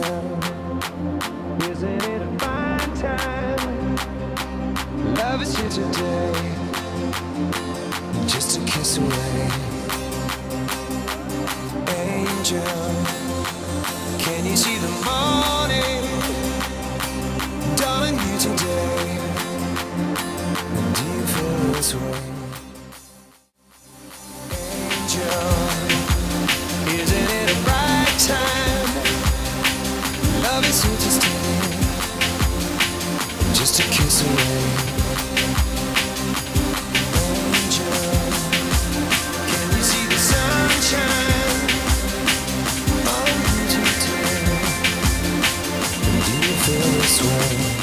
Angel, isn't it a fine time? Love is here today, just a kiss away. Angel, can you see the morning dawning here today? Do you feel this way? Angel, isn't it a bright time? Love is here to stay, just a kiss away. Angel, can you see the sunshine on you today? Do you feel this way?